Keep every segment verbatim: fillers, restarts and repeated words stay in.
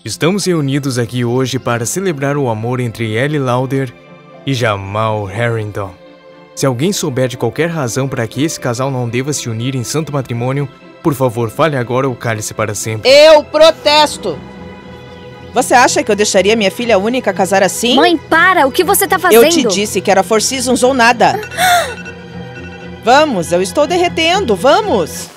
Estamos reunidos aqui hoje para celebrar o amor entre Ellie Lauder e Jamal Harrington. Se alguém souber de qualquer razão para que esse casal não deva se unir em santo matrimônio, por favor, fale agora ou cale-se para sempre. Eu protesto! Você acha que eu deixaria minha filha única casar assim? Mãe, para! O que você tá fazendo? Eu te disse que era Four Seasons ou nada. Vamos, eu estou derretendo, vamos!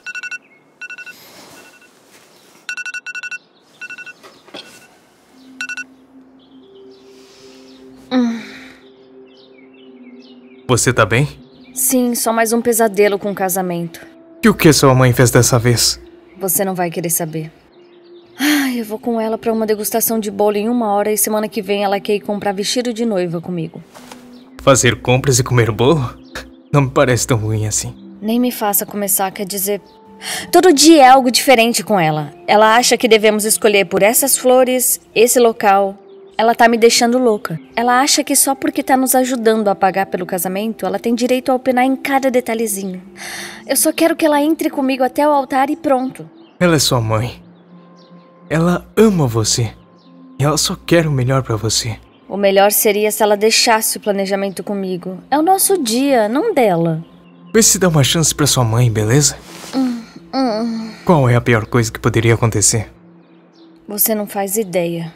Você tá bem? Sim, só mais um pesadelo com o casamento. E o que sua mãe fez dessa vez? Você não vai querer saber. Ai, eu vou com ela pra uma degustação de bolo em uma hora e semana que vem ela quer ir comprar vestido de noiva comigo. Fazer compras e comer bolo? Não me parece tão ruim assim. Nem me faça começar, quer dizer... Todo dia é algo diferente com ela. Ela acha que devemos escolher por essas flores, esse local... Ela tá me deixando louca. Ela acha que só porque tá nos ajudando a pagar pelo casamento, ela tem direito a opinar em cada detalhezinho. Eu só quero que ela entre comigo até o altar e pronto. Ela é sua mãe. Ela ama você. E ela só quer o melhor pra você. O melhor seria se ela deixasse o planejamento comigo. É o nosso dia, não dela. Vê se dá uma chance pra sua mãe, beleza? Hum, hum. Qual é a pior coisa que poderia acontecer? Você não faz ideia.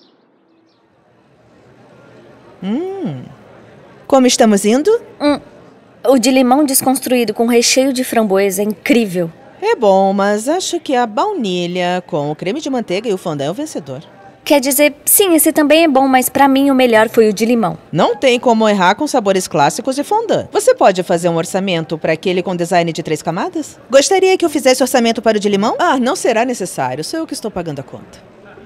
Hum. Como estamos indo? Hum. O de limão desconstruído com recheio de framboesa é incrível. É bom, mas acho que a baunilha com o creme de manteiga e o fondant é o vencedor. Quer dizer, sim, esse também é bom, mas pra mim o melhor foi o de limão. Não tem como errar com sabores clássicos e fondant. Você pode fazer um orçamento para aquele com design de três camadas? Gostaria que eu fizesse orçamento para o de limão? Ah, não será necessário. Sou eu que estou pagando a conta.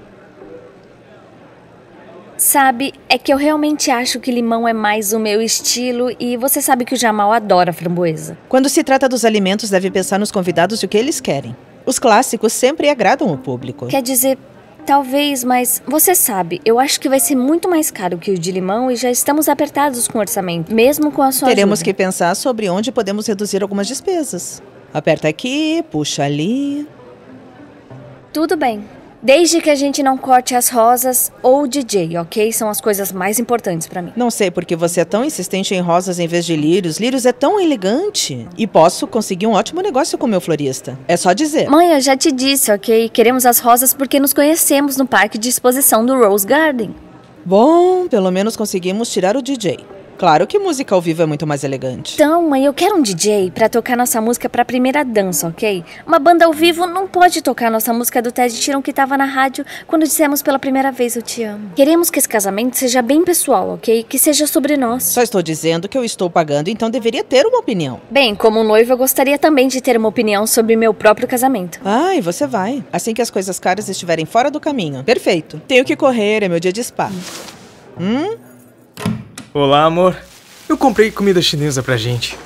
Sabe, é que eu realmente acho que limão é mais o meu estilo e você sabe que o Jamal adora framboesa. Quando se trata dos alimentos, deve pensar nos convidados e o que eles querem. Os clássicos sempre agradam o público. Quer dizer, talvez, mas você sabe, eu acho que vai ser muito mais caro que o de limão e já estamos apertados com o orçamento, mesmo com a sua Teremos ajuda. que pensar sobre onde podemos reduzir algumas despesas. Aperta aqui, puxa ali... Tudo bem. Desde que a gente não corte as rosas ou o D J, ok? São as coisas mais importantes pra mim. Não sei por que você é tão insistente em rosas em vez de lírios. Lírios é tão elegante. E posso conseguir um ótimo negócio com meu florista. É só dizer. Mãe, eu já te disse, ok? Queremos as rosas porque nos conhecemos no parque de exposição do Rose Garden. Bom, pelo menos conseguimos tirar o D J. Claro que música ao vivo é muito mais elegante. Então, mãe, eu quero um D J pra tocar nossa música pra primeira dança, ok? Uma banda ao vivo não pode tocar nossa música do Ted Sheeran que tava na rádio quando dissemos pela primeira vez eu te amo. Queremos que esse casamento seja bem pessoal, ok? Que seja sobre nós. Só estou dizendo que eu estou pagando, então deveria ter uma opinião. Bem, como noiva, eu gostaria também de ter uma opinião sobre meu próprio casamento. Ah, e você vai. Assim que as coisas caras estiverem fora do caminho. Perfeito. Tenho que correr, é meu dia de spa. Hum? Olá, amor. Eu comprei comida chinesa pra gente.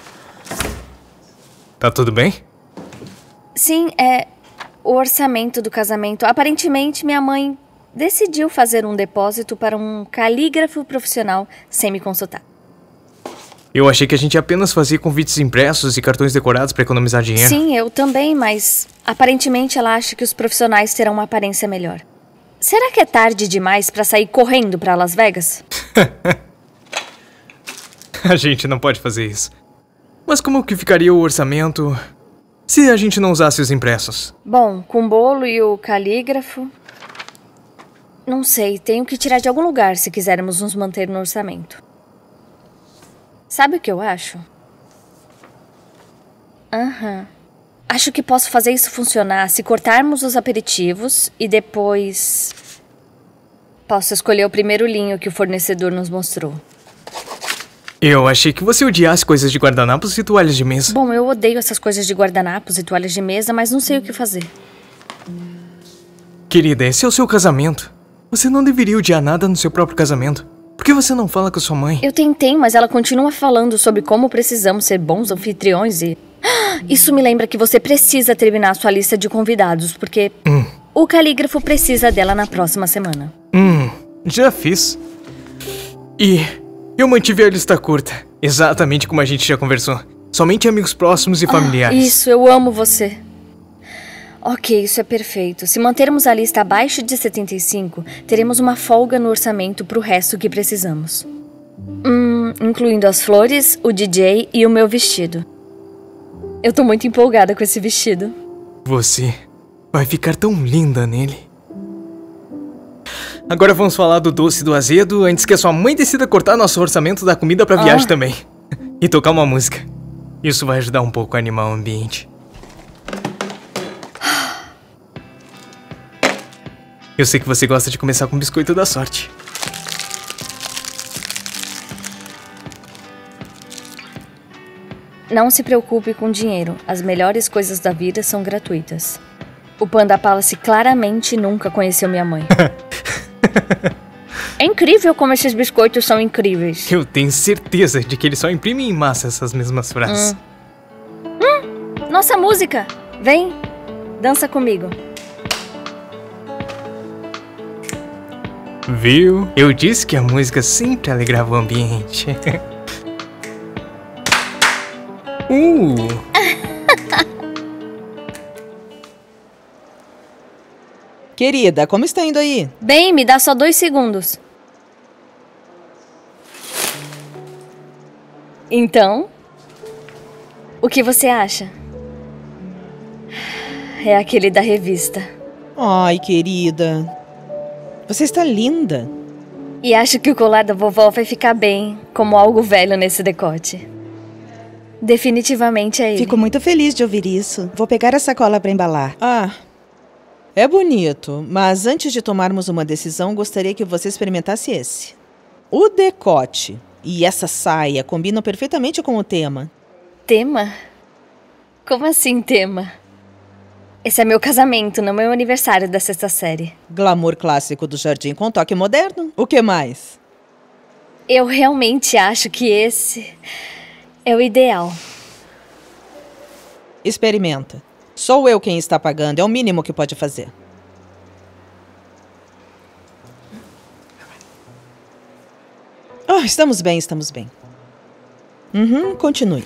Tá tudo bem? Sim, é... O orçamento do casamento. Aparentemente, minha mãe decidiu fazer um depósito para um calígrafo profissional sem me consultar. Eu achei que a gente apenas fazia convites impressos e cartões decorados pra economizar dinheiro. Sim, eu também, mas... Aparentemente, ela acha que os profissionais terão uma aparência melhor. Será que é tarde demais pra sair correndo pra Las Vegas? A gente não pode fazer isso. Mas como que ficaria o orçamento se a gente não usasse os impressos? Bom, com o bolo e o calígrafo... Não sei, tenho que tirar de algum lugar se quisermos nos manter no orçamento. Sabe o que eu acho? Aham. Uhum. Acho que posso fazer isso funcionar se cortarmos os aperitivos e depois... Posso escolher o primeiro linho que o fornecedor nos mostrou. Eu achei que você odiasse coisas de guardanapos e toalhas de mesa. Bom, eu odeio essas coisas de guardanapos e toalhas de mesa, mas não sei o que fazer. Querida, esse é o seu casamento. Você não deveria odiar nada no seu próprio casamento. Por que você não fala com sua mãe? Eu tentei, mas ela continua falando sobre como precisamos ser bons anfitriões e... Isso me lembra que você precisa terminar a sua lista de convidados, porque... Hum. O calígrafo precisa dela na próxima semana. Hum, já fiz. E... eu mantive a lista curta, exatamente como a gente já conversou. Somente amigos próximos e familiares. Ah, isso, eu amo você. Ok, isso é perfeito. Se mantermos a lista abaixo de setenta e cinco, teremos uma folga no orçamento pro resto que precisamos. Hum, incluindo as flores, o D J e o meu vestido. Eu tô muito empolgada com esse vestido. Você vai ficar tão linda nele. Agora vamos falar do doce e do azedo antes que a sua mãe decida cortar nosso orçamento da comida pra viagem Ah. também. E tocar uma música. Isso vai ajudar um pouco a animar o ambiente. Eu sei que você gosta de começar com biscoito da sorte. Não se preocupe com dinheiro. As melhores coisas da vida são gratuitas. O Panda Palace claramente nunca conheceu minha mãe. É incrível como esses biscoitos são incríveis. Eu tenho certeza de que ele só imprime em massa essas mesmas frases. Hum. Hum, nossa música! Vem, dança comigo. Viu? Eu disse que a música sempre alegrava o ambiente. uh! Querida, como está indo aí? Bem, me dá só dois segundos. Então, o que você acha? É aquele da revista. Ai, querida. Você está linda. E acho que o colar da vovó vai ficar bem, como algo velho nesse decote. Definitivamente é ele. Fico muito feliz de ouvir isso. Vou pegar a sacola para embalar. Ah, é bonito, mas antes de tomarmos uma decisão, gostaria que você experimentasse esse. O decote e essa saia combinam perfeitamente com o tema. Tema? Como assim tema? Esse é meu casamento, não meu aniversário da sexta série. Glamour clássico do jardim com toque moderno. O que mais? Eu realmente acho que esse é o ideal. Experimenta. Sou eu quem está pagando, é o mínimo que pode fazer. Ah, estamos bem, estamos bem. Uhum, continue.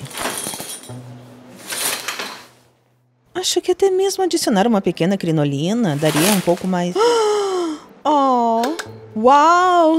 Acho que até mesmo adicionar uma pequena crinolina daria um pouco mais... Oh, uau!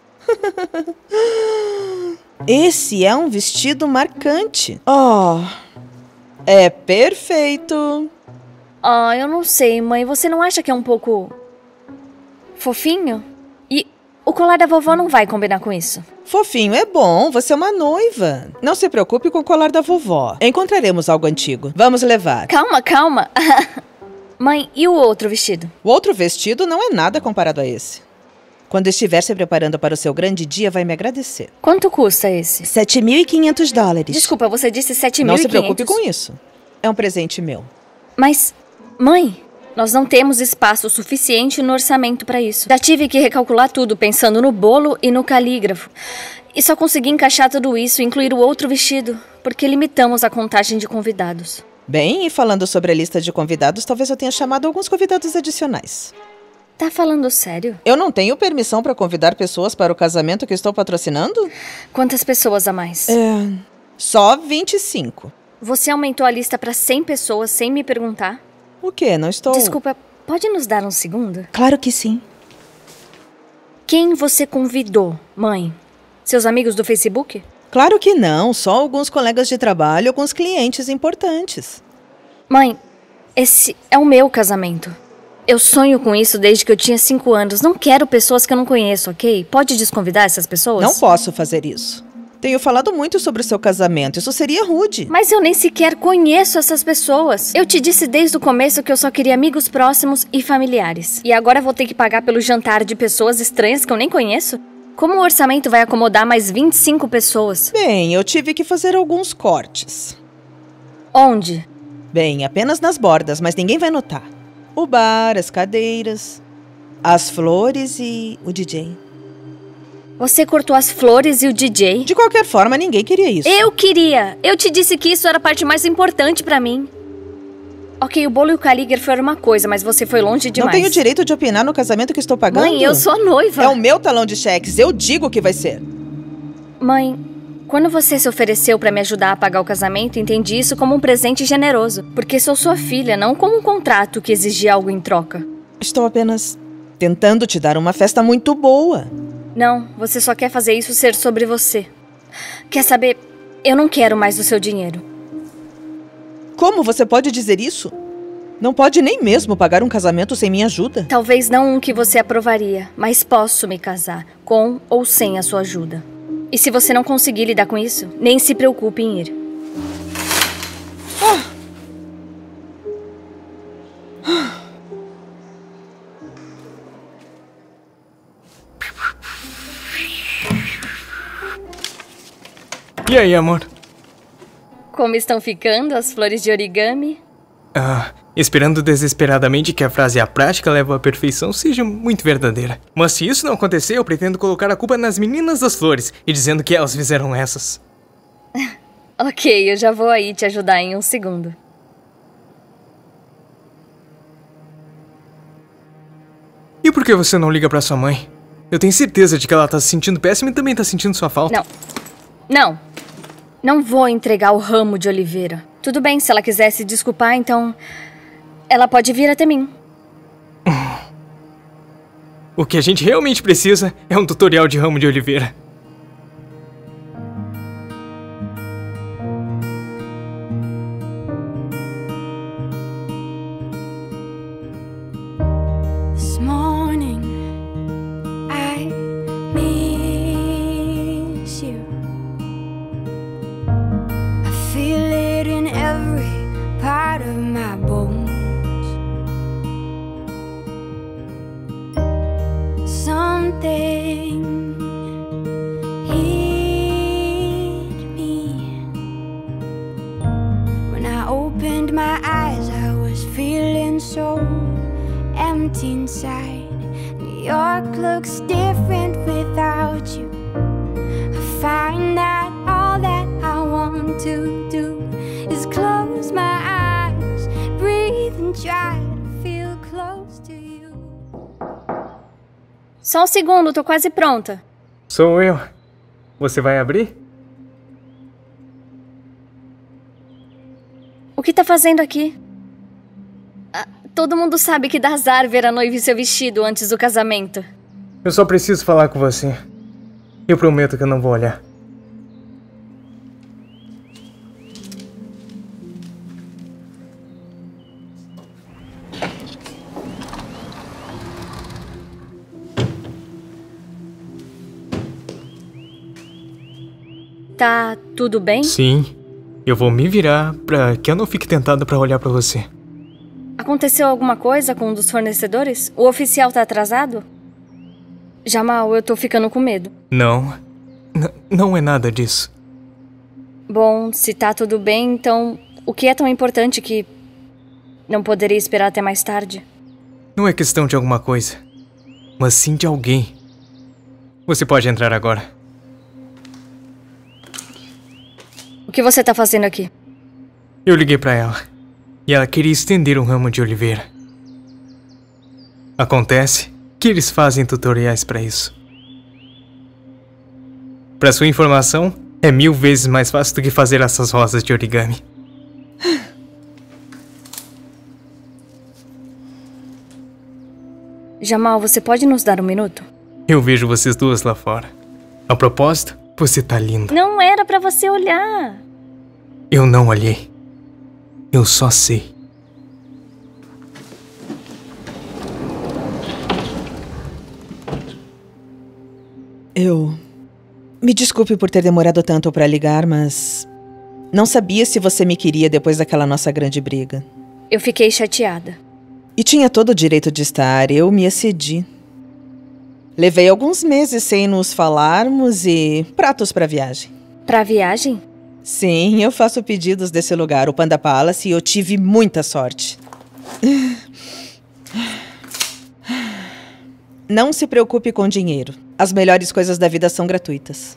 Esse é um vestido marcante. Oh, é perfeito. Ah, eu não sei, mãe. Você não acha que é um pouco fofinho? E o colar da vovó não vai combinar com isso. Fofinho é bom, você é uma noiva. Não se preocupe com o colar da vovó. Encontraremos algo antigo. Vamos levar. Calma, calma. Mãe, e o outro vestido? O outro vestido não é nada comparado a esse. Quando estiver se preparando para o seu grande dia, vai me agradecer. Quanto custa esse? sete mil e quinhentos dólares. Desculpa, você disse sete mil Não e se quinhentos. preocupe com isso. É um presente meu. Mas, mãe, nós não temos espaço suficiente no orçamento para isso. Já tive que recalcular tudo pensando no bolo e no calígrafo. E só consegui encaixar tudo isso e incluir o outro vestido, porque limitamos a contagem de convidados. Bem, e falando sobre a lista de convidados, talvez eu tenha chamado alguns convidados adicionais. Tá falando sério? Eu não tenho permissão para convidar pessoas para o casamento que estou patrocinando? Quantas pessoas a mais? É... Só vinte e cinco. Você aumentou a lista para cem pessoas sem me perguntar? O quê? Não estou... Desculpa, pode nos dar um segundo? Claro que sim. Quem você convidou, mãe? Seus amigos do Facebook? Claro que não, só alguns colegas de trabalho, alguns clientes importantes. Mãe, esse é o meu casamento. Eu sonho com isso desde que eu tinha cinco anos. Não quero pessoas que eu não conheço, ok? Pode desconvidar essas pessoas? Não posso fazer isso. Tenho falado muito sobre o seu casamento, isso seria rude. Mas eu nem sequer conheço essas pessoas. Eu te disse desde o começo que eu só queria amigos próximos e familiares. E agora vou ter que pagar pelo jantar de pessoas estranhas que eu nem conheço? Como o orçamento vai acomodar mais vinte e cinco pessoas? Bem, eu tive que fazer alguns cortes. Onde? Bem, apenas nas bordas, mas ninguém vai notar. O bar, as cadeiras, as flores e o D J. Você cortou as flores e o D J? De qualquer forma, ninguém queria isso. Eu queria! Eu te disse que isso era a parte mais importante pra mim. Ok, o bolo e o calígrafo era uma coisa, mas você foi longe demais. Não tenho direito de opinar no casamento que estou pagando? Mãe, eu sou noiva. É o meu talão de cheques, eu digo que vai ser. Mãe, Quando você se ofereceu para me ajudar a pagar o casamento, entendi isso como um presente generoso. Porque sou sua filha, não como um contrato que exigia algo em troca. Estou apenas tentando te dar uma festa muito boa. Não, você só quer fazer isso ser sobre você. Quer saber? Eu não quero mais o seu dinheiro. Como você pode dizer isso? Não pode nem mesmo pagar um casamento sem minha ajuda. Talvez não um que você aprovaria, mas posso me casar, com ou sem a sua ajuda. E se você não conseguir lidar com isso, nem se preocupe em ir. Ah. E aí, amor? Como estão ficando as flores de origami? Ah, esperando desesperadamente que a frase "a prática leva à perfeição" seja muito verdadeira. Mas se isso não acontecer, eu pretendo colocar a culpa nas meninas das flores e dizendo que elas fizeram essas. Ok, eu já vou aí te ajudar em um segundo. E por que você não liga pra sua mãe? Eu tenho certeza de que ela tá se sentindo péssima e também tá sentindo sua falta. Não. Não. Não vou entregar o ramo de oliveira. Tudo bem, se ela quiser se desculpar, então... ela pode vir até mim. O que a gente realmente precisa é um tutorial de ramo de oliveira. This morning I miss you. I feel it in every part of my bones. Something hit me when I opened my eyes. I was feeling so empty inside. New York looks different without you. I find that all that I want to do is close my eyes, breathe and try to feel close to you. Só um segundo, tô quase pronta. Sou eu. Você vai abrir? O que tá fazendo aqui? Ah, todo mundo sabe que dá azar ver a noiva e seu vestido antes do casamento. Eu só preciso falar com você. Eu prometo que eu não vou olhar. Tá tudo bem? Sim. Eu vou me virar pra que eu não fique tentado pra olhar pra você. Aconteceu alguma coisa com um dos fornecedores? O oficial tá atrasado? Jamal, eu tô ficando com medo. Não. N- não é nada disso. Bom, se tá tudo bem, então... o que é tão importante que... não poderia esperar até mais tarde? Não é questão de alguma coisa, mas sim de alguém. Você pode entrar agora. O que você tá fazendo aqui? Eu liguei pra ela. E ela queria estender um ramo de oliveira. Acontece que eles fazem tutoriais pra isso. Pra sua informação, é mil vezes mais fácil do que fazer essas rosas de origami. Jamal, você pode nos dar um minuto? Eu vejo vocês duas lá fora. A propósito, você tá linda. Não era pra você olhar. Eu não olhei. Eu só sei. Eu... Me desculpe por ter demorado tanto pra ligar, mas... não sabia se você me queria depois daquela nossa grande briga. Eu fiquei chateada. E tinha todo o direito de estar, eu me excedi. Levei alguns meses sem nos falarmos e pratos pra viagem. Pra viagem? Sim, eu faço pedidos desse lugar, o Panda Palace, e eu tive muita sorte. Não se preocupe com dinheiro. As melhores coisas da vida são gratuitas.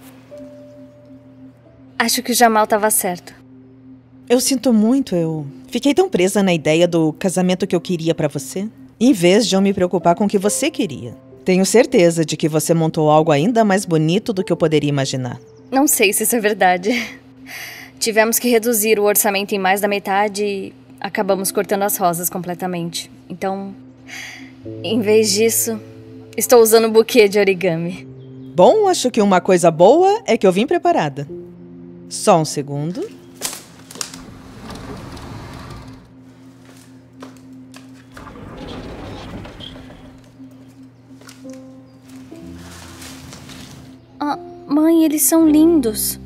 Acho que o Jamal tava certo. Eu sinto muito, eu fiquei tão presa na ideia do casamento que eu queria pra você, em vez de eu me preocupar com o que você queria. Tenho certeza de que você montou algo ainda mais bonito do que eu poderia imaginar. Não sei se isso é verdade. Tivemos que reduzir o orçamento em mais da metade e acabamos cortando as rosas completamente. Então, em vez disso, estou usando um buquê de origami. Bom, acho que uma coisa boa é que eu vim preparada. Só um segundo. Ah, mãe, eles são lindos.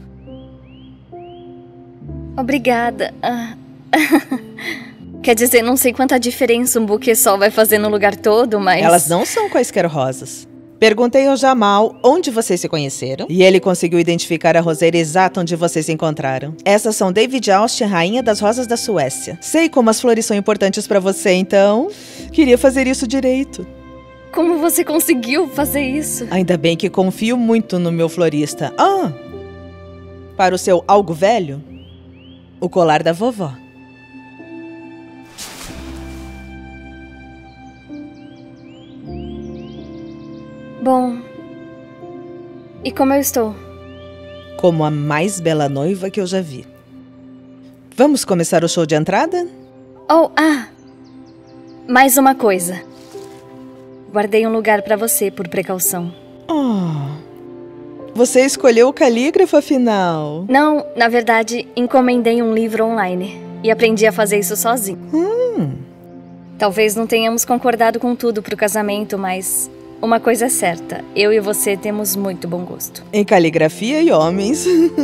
Obrigada. Ah. Quer dizer, não sei quanta diferença um buquê só vai fazer no lugar todo, mas... Elas não são quaisquer rosas. Perguntei ao Jamal onde vocês se conheceram e ele conseguiu identificar a roseira exata onde vocês se encontraram. Essas são David Austin, rainha das rosas da Suécia. Sei como as flores são importantes pra você, então queria fazer isso direito. Como você conseguiu fazer isso? Ainda bem que confio muito no meu florista. Ah! Para o seu algo velho, o colar da vovó. Bom, e como eu estou? Como a mais bela noiva que eu já vi. Vamos começar o show de entrada? Oh, ah! Mais uma coisa. Guardei um lugar pra você por precaução. Oh, você escolheu o calígrafo, afinal? Não, na verdade, encomendei um livro online e aprendi a fazer isso sozinho. Hum. Talvez não tenhamos concordado com tudo pro casamento, mas... uma coisa é certa, eu e você temos muito bom gosto. Em caligrafia e homens.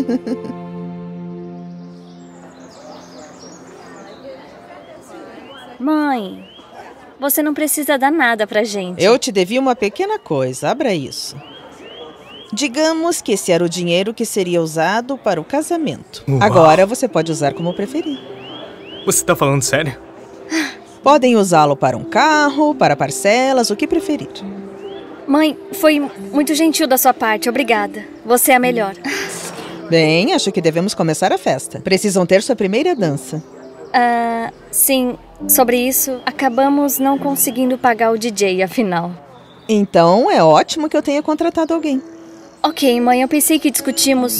Mãe, você não precisa dar nada pra gente. Eu te devia uma pequena coisa, abra isso. Digamos que esse era o dinheiro que seria usado para o casamento. Uau. Agora você pode usar como preferir. Você tá falando sério? Podem usá-lo para um carro, para parcelas, o que preferir. Mãe, foi muito gentil da sua parte, obrigada. Você é a melhor. Bem, acho que devemos começar a festa. Precisam ter sua primeira dança. Ah, sim, sobre isso, acabamos não conseguindo pagar o D J, afinal. Então, é ótimo que eu tenha contratado alguém. Ok, mãe, eu pensei que discutimos...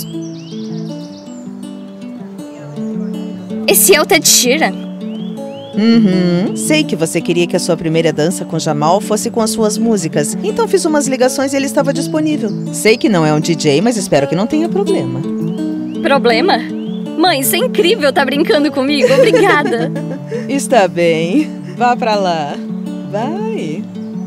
Esse é o Ted Sheeran? Uhum. Sei que você queria que a sua primeira dança com Jamal fosse com as suas músicas. Então fiz umas ligações e ele estava disponível. Sei que não é um D J, mas espero que não tenha problema. Problema? Mãe, isso é incrível, tá brincando comigo? Obrigada. Está bem. Vá pra lá. Vai.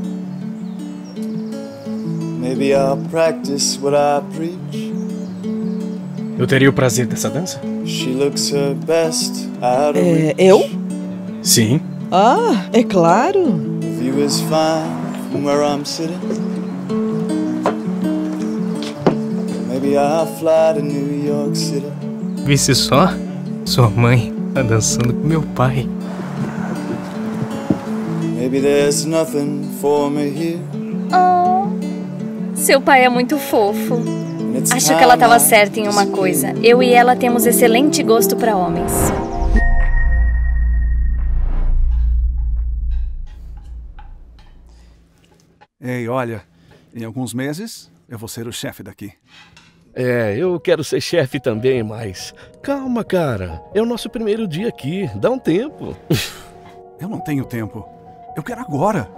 Maybe I'll practice what I preach. Eu teria o prazer dessa dança? She looks her best out of É, reach. eu? Sim. Ah, é claro. The view is fine from where I'm sitting. Maybe I'll fly to New York City. Visse só, sua mãe tá dançando com meu pai. Maybe there's nothing for me here. Oh, seu pai é muito fofo. And it's Acho que ela time estava I certa em uma coisa. Eu e ela temos excelente gosto para homens. Ei, olha, em alguns meses eu vou ser o chefe daqui. É, eu quero ser chefe também, mas... Calma, cara. É o nosso primeiro dia aqui. Dá um tempo. Eu não tenho tempo. Eu quero agora.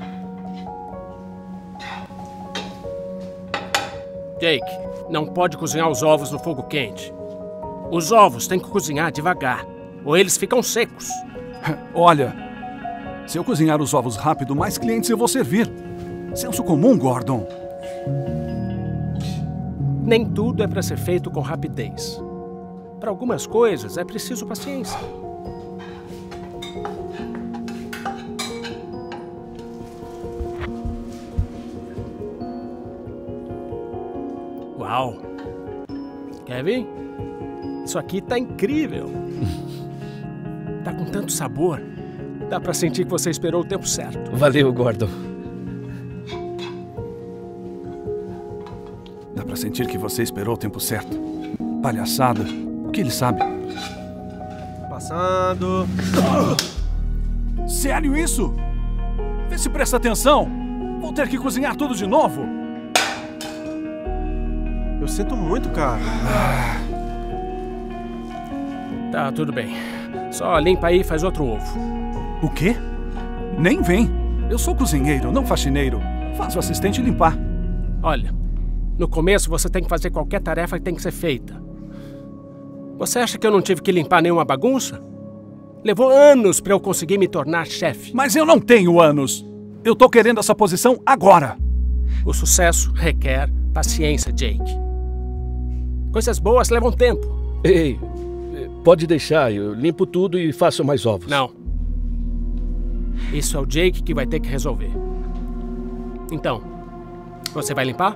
Jake, não pode cozinhar os ovos no fogo quente. Os ovos têm que cozinhar devagar, ou eles ficam secos. Olha, se eu cozinhar os ovos rápido, mais clientes eu vou servir. Senso comum, Gordon. Nem tudo é para ser feito com rapidez. Para algumas coisas é preciso paciência. Uau! Kevin, isso aqui tá incrível. Tá com tanto sabor. Dá pra sentir que você esperou o tempo certo. Valeu, Gordon. Dá pra sentir que você esperou o tempo certo. Palhaçada. O que ele sabe? Passando. Sério isso? Vê se presta atenção. Vou ter que cozinhar tudo de novo. Eu sinto muito, cara. Tá, tudo bem. Só limpa aí e faz outro ovo. O quê? Nem vem. Eu sou cozinheiro, não faxineiro. Faz o assistente limpar. Olha, no começo você tem que fazer qualquer tarefa que tem que ser feita. Você acha que eu não tive que limpar nenhuma bagunça? Levou anos pra eu conseguir me tornar chefe. Mas eu não tenho anos. Eu tô querendo essa posição agora. O sucesso requer paciência, Jake. Coisas boas levam tempo. Ei, pode deixar. Eu limpo tudo e faço mais ovos. Não. Isso é o Jake que vai ter que resolver. Então, você vai limpar?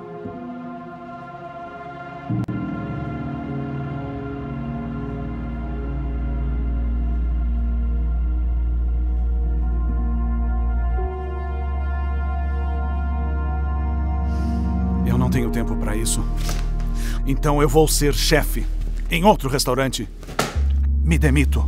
Eu não tenho tempo para isso. Então eu vou ser chefe em outro restaurante. Me demito.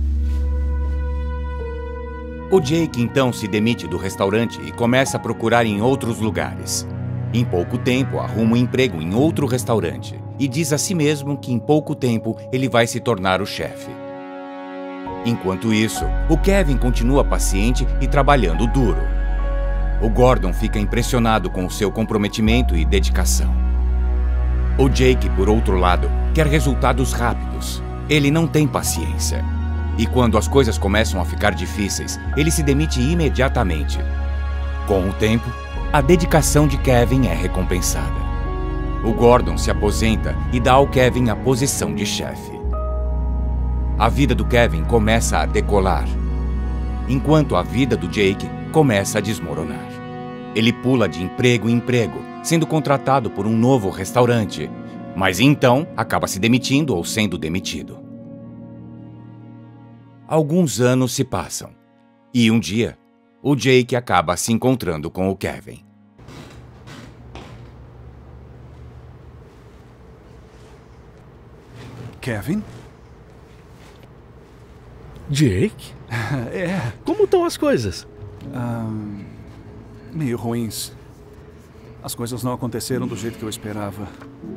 O Jake então se demite do restaurante e começa a procurar em outros lugares. Em pouco tempo, arruma um emprego em outro restaurante e diz a si mesmo que em pouco tempo ele vai se tornar o chefe. Enquanto isso, o Kevin continua paciente e trabalhando duro. O Gordon fica impressionado com o seu comprometimento e dedicação. O Jake, por outro lado, quer resultados rápidos. Ele não tem paciência. E quando as coisas começam a ficar difíceis, ele se demite imediatamente. Com o tempo, a dedicação de Kevin é recompensada. O Gordon se aposenta e dá ao Kevin a posição de chefe. A vida do Kevin começa a decolar, enquanto a vida do Jake começa a desmoronar. Ele pula de emprego em emprego, sendo contratado por um novo restaurante, mas então acaba se demitindo ou sendo demitido. Alguns anos se passam, e um dia, o Jake acaba se encontrando com o Kevin. Kevin? Jake? É. Como estão as coisas? Ah, meio ruins. As coisas não aconteceram do jeito que eu esperava.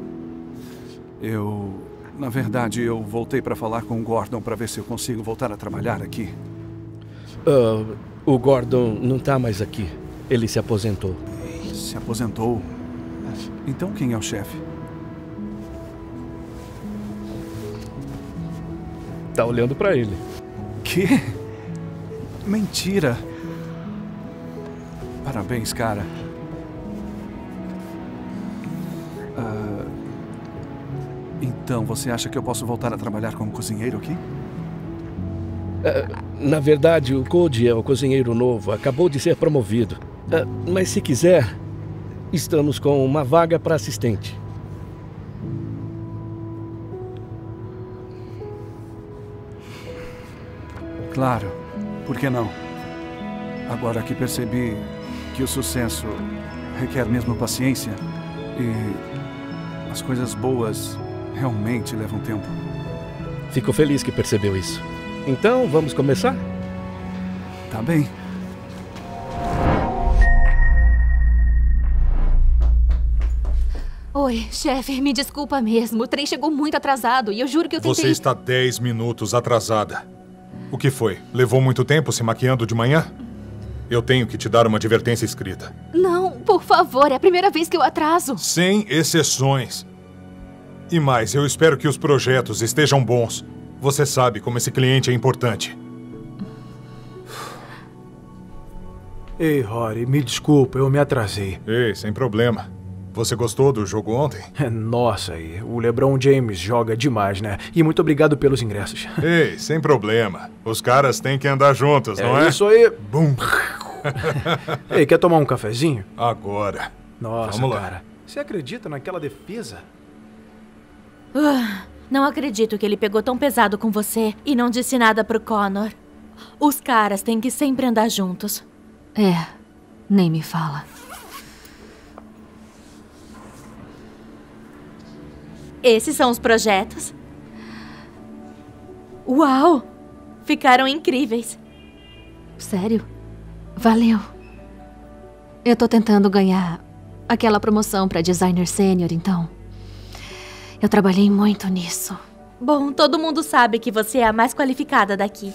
Eu... Na verdade, eu voltei para falar com o Gordon para ver se eu consigo voltar a trabalhar aqui. Uh, o Gordon não tá mais aqui. Ele se aposentou. Se aposentou? Então quem é o chefe? Tá olhando para ele. Quê? Mentira. Parabéns, cara. Uh, então, você acha que eu posso voltar a trabalhar como cozinheiro aqui? Uh, na verdade, o Cody é o cozinheiro novo. Acabou de ser promovido. Uh, mas se quiser, estamos com uma vaga para assistente. Claro. Por que não? Agora que percebi que o sucesso requer mesmo paciência e as coisas boas realmente levam tempo. Fico feliz que percebeu isso. Então, vamos começar? Tá bem. Oi, chefe, me desculpa mesmo. O trem chegou muito atrasado e eu juro que eu tentei... Você está dez minutos atrasada. O que foi? Levou muito tempo se maquiando de manhã? Eu tenho que te dar uma advertência escrita. Não, por favor, é a primeira vez que eu atraso. Sem exceções. E mais, eu espero que os projetos estejam bons. Você sabe como esse cliente é importante. Ei, Rory, me desculpa, eu me atrasei. Ei, sem problema. Você gostou do jogo ontem? Nossa, e o LeBron James joga demais, né? E muito obrigado pelos ingressos. Ei, sem problema. Os caras têm que andar juntos, é não é? Isso aí. Bum. Ei, quer tomar um cafezinho? Agora. Nossa, Vamos lá. cara. Você acredita naquela defesa? Uh, não acredito que ele pegou tão pesado com você e não disse nada pro Connor. Os caras têm que sempre andar juntos. É, nem me fala. Esses são os projetos. Uau! Ficaram incríveis. Sério? Valeu. Eu tô tentando ganhar aquela promoção pra designer sênior, então. Eu trabalhei muito nisso. Bom, todo mundo sabe que você é a mais qualificada daqui.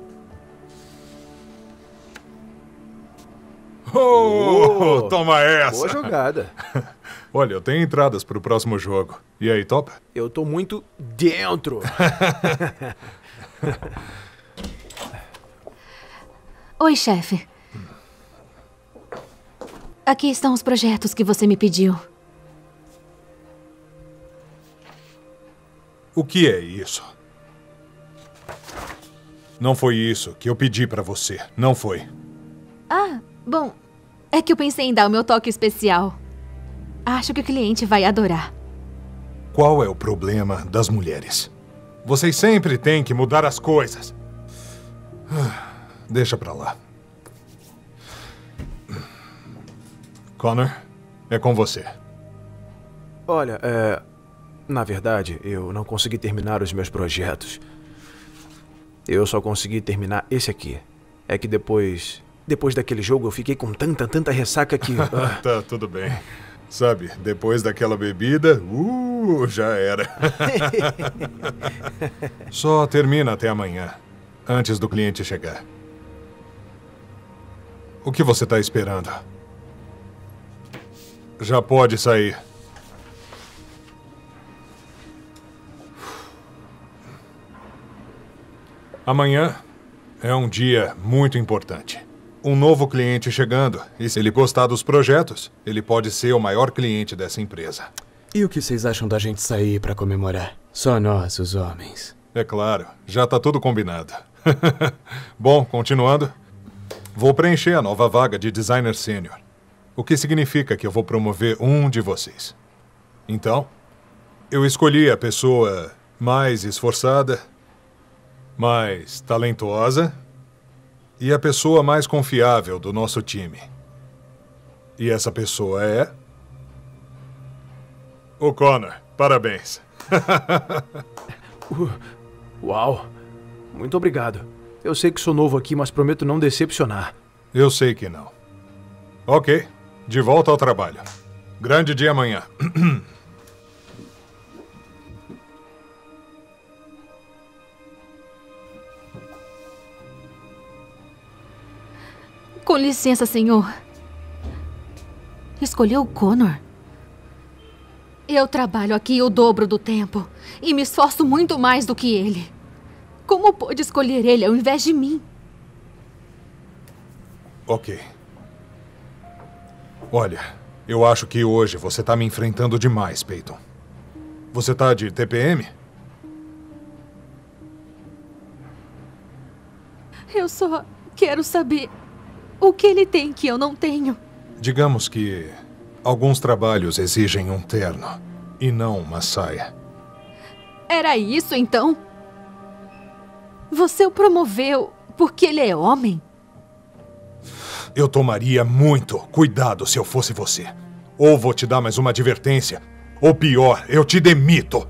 Oh, oh, toma essa! Boa jogada. Olha, eu tenho entradas pro próximo jogo. E aí, topa? Eu tô muito dentro. Oi, chefe. Aqui estão os projetos que você me pediu. O que é isso? Não foi isso que eu pedi pra você. Não foi. Ah, bom, é que eu pensei em dar o meu toque especial. Acho que o cliente vai adorar. Qual é o problema das mulheres? Vocês sempre têm que mudar as coisas. Deixa pra lá. Connor, é com você. Olha, é... na verdade, eu não consegui terminar os meus projetos. Eu só consegui terminar esse aqui. É que depois... Depois daquele jogo eu fiquei com tanta, tanta ressaca que... ah. Tá, tudo bem. Sabe, depois daquela bebida, uh, já era. Só termina até amanhã, antes do cliente chegar. O que você tá esperando? Já pode sair. Amanhã é um dia muito importante. Um novo cliente chegando, e se ele gostar dos projetos, ele pode ser o maior cliente dessa empresa. E o que vocês acham da gente sair pra comemorar? Só nós, os homens. É claro, já tá tudo combinado. Bom, continuando. Vou preencher a nova vaga de designer sênior. O que significa que eu vou promover um de vocês. Então, eu escolhi a pessoa mais esforçada, mais talentosa e a pessoa mais confiável do nosso time. E essa pessoa é... o Connor. Parabéns. Uau. Muito obrigado. Eu sei que sou novo aqui, mas prometo não decepcionar. Eu sei que não. Ok. De volta ao trabalho. Grande dia amanhã. Com licença, senhor. Escolheu o Connor? Eu trabalho aqui o dobro do tempo e me esforço muito mais do que ele. Como pôde escolher ele ao invés de mim? Ok. Olha, eu acho que hoje você tá me enfrentando demais, Peyton. Você tá de T P M? Eu só quero saber o que ele tem que eu não tenho. Digamos que alguns trabalhos exigem um terno e não uma saia. Era isso, então? Você o promoveu porque ele é homem? Eu tomaria muito cuidado se eu fosse você. Ou vou te dar mais uma advertência, ou pior, eu te demito.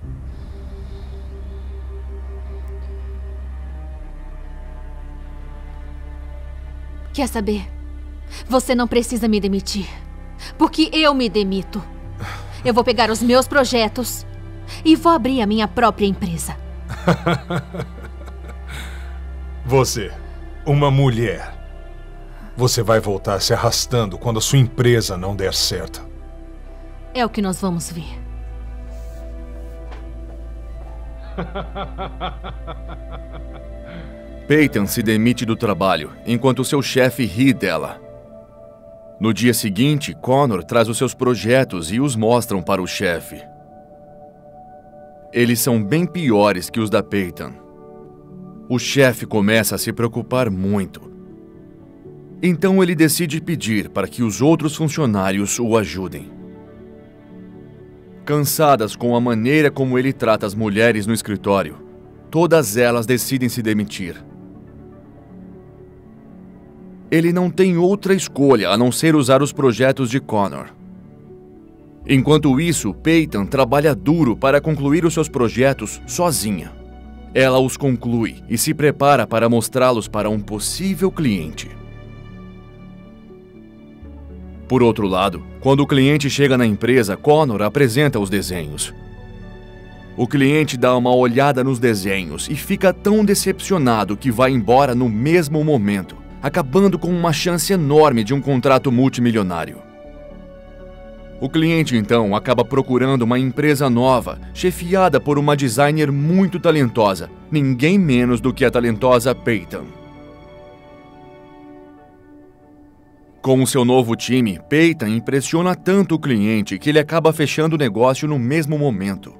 Quer saber? Você não precisa me demitir, porque eu me demito. Eu vou pegar os meus projetos e vou abrir a minha própria empresa. Você, uma mulher. Você vai voltar se arrastando quando a sua empresa não der certo. É o que nós vamos ver. Peyton se demite do trabalho, enquanto seu chefe ri dela. No dia seguinte, Connor traz os seus projetos e os mostram para o chefe. Eles são bem piores que os da Peyton. O chefe começa a se preocupar muito. Então ele decide pedir para que os outros funcionários o ajudem. Cansadas com a maneira como ele trata as mulheres no escritório, todas elas decidem se demitir. Ele não tem outra escolha a não ser usar os projetos de Connor. Enquanto isso, Peyton trabalha duro para concluir os seus projetos sozinha. Ela os conclui e se prepara para mostrá-los para um possível cliente. Por outro lado, quando o cliente chega na empresa, Connor apresenta os desenhos. O cliente dá uma olhada nos desenhos e fica tão decepcionado que vai embora no mesmo momento, acabando com uma chance enorme de um contrato multimilionário. O cliente, então, acaba procurando uma empresa nova, chefiada por uma designer muito talentosa, ninguém menos do que a talentosa Peyton. Com o seu novo time, Peyton impressiona tanto o cliente que ele acaba fechando o negócio no mesmo momento.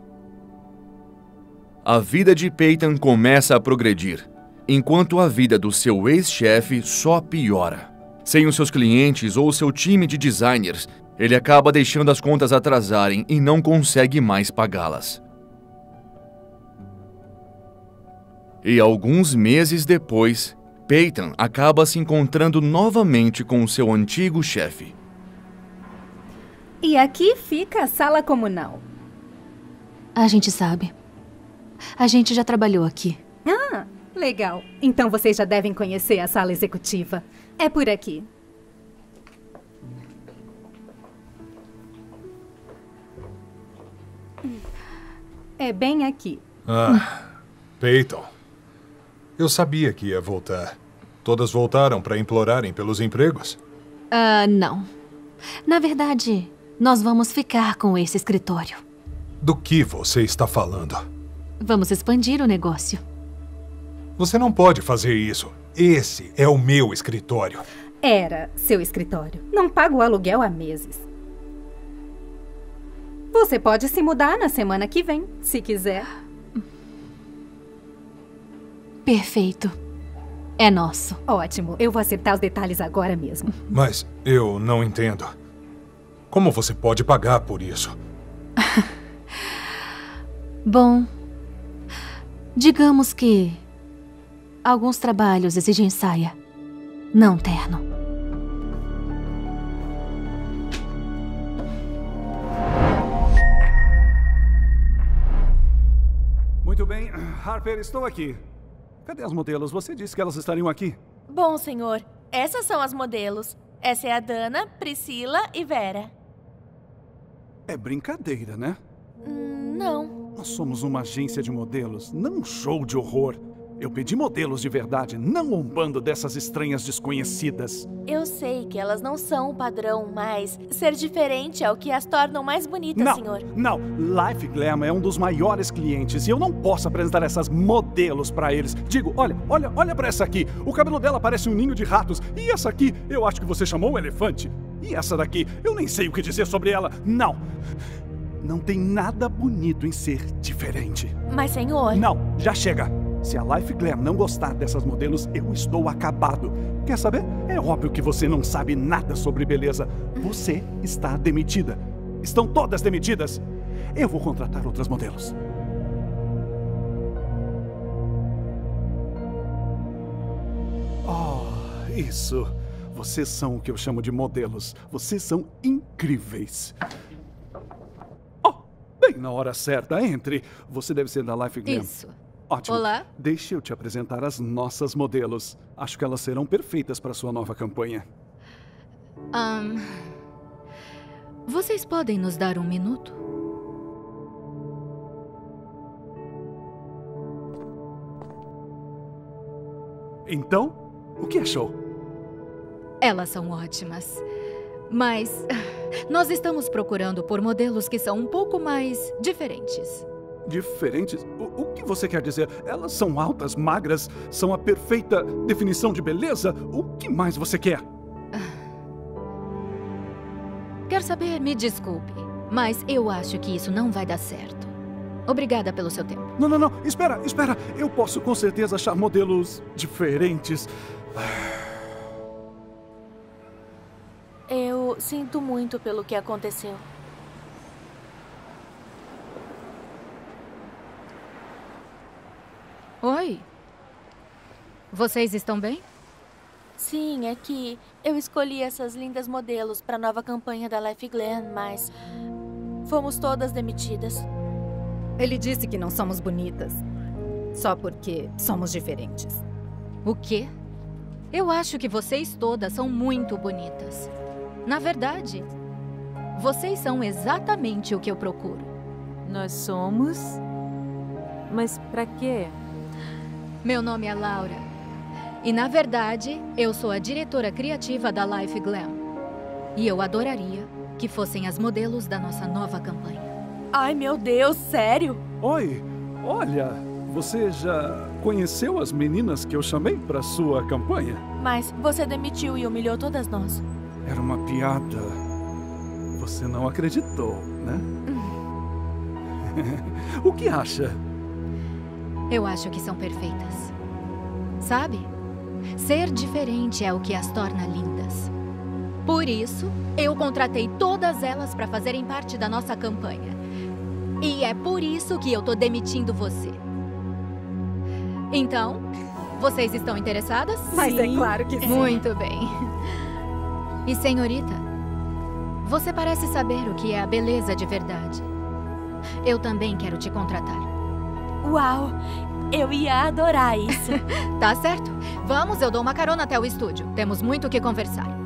A vida de Peyton começa a progredir, enquanto a vida do seu ex-chefe só piora. Sem os seus clientes ou seu time de designers, ele acaba deixando as contas atrasarem e não consegue mais pagá-las. E alguns meses depois, Peyton acaba se encontrando novamente com o seu antigo chefe. E aqui fica a sala comunal. A gente sabe. A gente já trabalhou aqui. Ah, legal. Então vocês já devem conhecer a sala executiva. É por aqui. É bem aqui. Ah, Peyton. Eu sabia que ia voltar. Todas voltaram para implorarem pelos empregos? Ah, uh, não. Na verdade, nós vamos ficar com esse escritório. Do que você está falando? Vamos expandir o negócio. Você não pode fazer isso. Esse é o meu escritório. Era seu escritório. Não pago o aluguel há meses. Você pode se mudar na semana que vem, se quiser. Perfeito. É nosso. Ótimo. Eu vou acertar os detalhes agora mesmo. Mas eu não entendo. Como você pode pagar por isso? Bom, digamos que alguns trabalhos exigem saia, não terno. Muito bem, Harper, estou aqui. Cadê as modelos? Você disse que elas estariam aqui. Bom, senhor, essas são as modelos. Essa é a Dana, Priscila e Vera. É brincadeira, né? Hum, não. Nós somos uma agência de modelos, não um show de horror. Eu pedi modelos de verdade, não um bando dessas estranhas desconhecidas. Eu sei que elas não são o padrão, mas ser diferente é o que as tornam mais bonitas, não, senhor. Não, Life Glam é um dos maiores clientes e eu não posso apresentar essas modelos pra eles. Digo, olha, olha, olha pra essa aqui. O cabelo dela parece um ninho de ratos. E essa aqui, eu acho que você chamou um elefante. E essa daqui, eu nem sei o que dizer sobre ela. Não. Não tem nada bonito em ser diferente. Mas, senhor... Não, já chega. Se a Life Glam não gostar dessas modelos, eu estou acabado. Quer saber? É óbvio que você não sabe nada sobre beleza. Você está demitida. Estão todas demitidas. Eu vou contratar outras modelos. Oh, isso. Vocês são o que eu chamo de modelos. Vocês são incríveis. Bem na hora certa, entre. Você deve ser da Life Glam. Isso. Ótimo. Olá. Deixe eu te apresentar as nossas modelos. Acho que elas serão perfeitas para sua nova campanha. Um, vocês podem nos dar um minuto? Então, o que achou? Elas são ótimas. Mas nós estamos procurando por modelos que são um pouco mais diferentes. Diferentes? O, o que você quer dizer? Elas são altas, magras, são a perfeita definição de beleza? O que mais você quer? Quer saber? Me desculpe, mas eu acho que isso não vai dar certo. Obrigada pelo seu tempo. Não, não, não. Espera, espera. Eu posso com certeza achar modelos diferentes. Eu sinto muito pelo que aconteceu. Oi. Vocês estão bem? Sim, é que eu escolhi essas lindas modelos para a nova campanha da Life Glam, mas fomos todas demitidas. Ele disse que não somos bonitas, só porque somos diferentes. O quê? Eu acho que vocês todas são muito bonitas. Na verdade, vocês são exatamente o que eu procuro. Nós somos Mas pra quê? Meu nome é Laura. E, na verdade, eu sou a diretora criativa da Life Glam. E eu adoraria que fossem as modelos da nossa nova campanha. Ai, meu Deus, sério? Oi, olha, você já conheceu as meninas que eu chamei para sua campanha? Mas você demitiu e humilhou todas nós. Era uma piada. Você não acreditou, né? O que acha? Eu acho que são perfeitas. Sabe? Ser diferente é o que as torna lindas. Por isso, eu contratei todas elas para fazerem parte da nossa campanha. E é por isso que eu tô demitindo você. Então, vocês estão interessadas? Mas sim. É claro que sim. Muito bem. E, senhorita, você parece saber o que é a beleza de verdade. Eu também quero te contratar. Uau! Eu ia adorar isso. Tá certo. Vamos, eu dou uma carona até o estúdio. Temos muito o que conversar.